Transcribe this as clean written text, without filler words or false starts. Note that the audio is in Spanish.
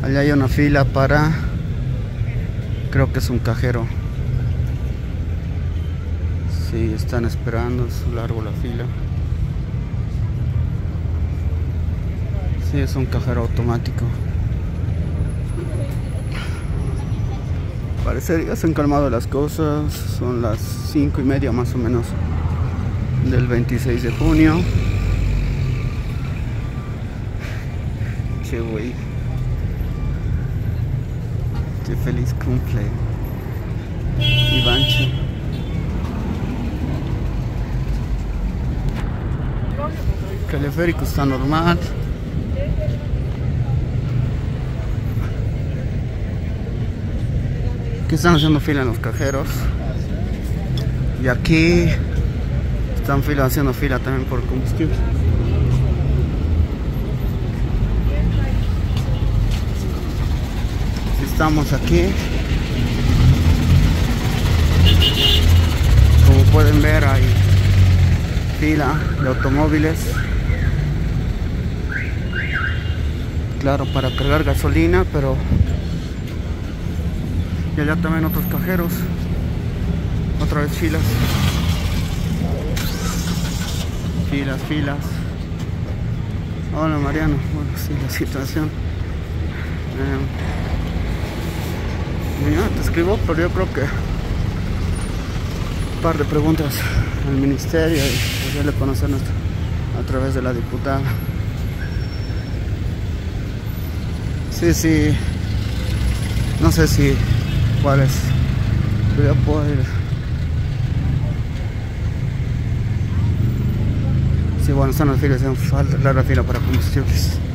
Allá hay una fila para, creo que es un cajero. Sí, están esperando, es largo la fila. Sí, es un cajero automático. Parecería se han calmado las cosas. Son las 5:30 más o menos del 26 de junio. Qué güey. Qué feliz cumple, Ivancho. El teleférico está normal. Aquí están haciendo fila en los cajeros. Y aquí están haciendo fila también por combustible. Estamos aquí. Como pueden ver, hay fila de automóviles. Claro, para cargar gasolina, pero y allá también otros cajeros. Otra vez filas. Filas. Hola Mariano. Bueno, sí, la situación. Mira, te escribo, pero yo creo que un par de preguntas al ministerio y hacerle conocer a través de la diputada. Sí, no sé si cuál es, pero ya puedo ir. Sí, bueno, están las filas, falta la fila para combustibles.